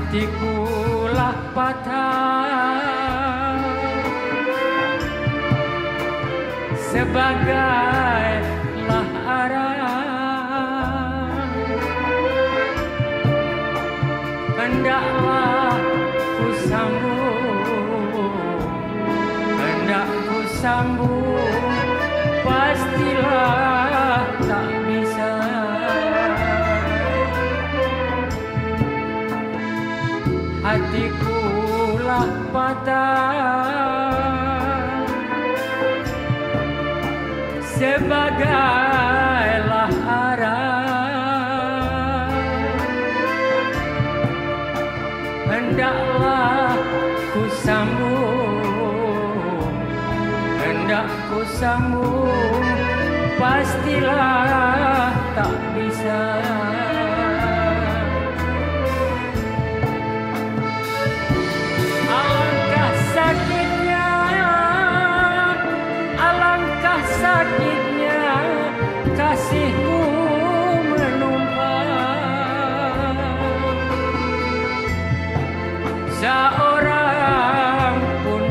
Hatikulah patah sebagailah arah. Hendaklah ku sambung, hendak ku sambung, pastilah tak bisa. Hatikulah patah sebagailah arah. Hendaklah ku sambung, hendak ku sambung, pastilah tak bisa. Sakitnya kasihku menumpang, seorang pun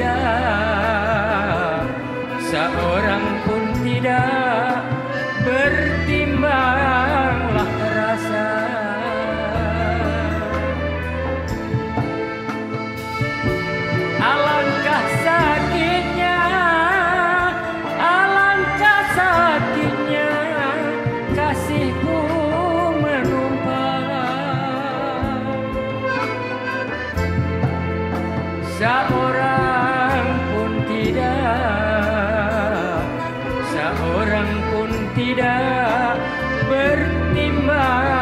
tidak bertimbanglah rasa. Alangkah sakitnya kasihku menumpang, seorang pun tidak bertimbang.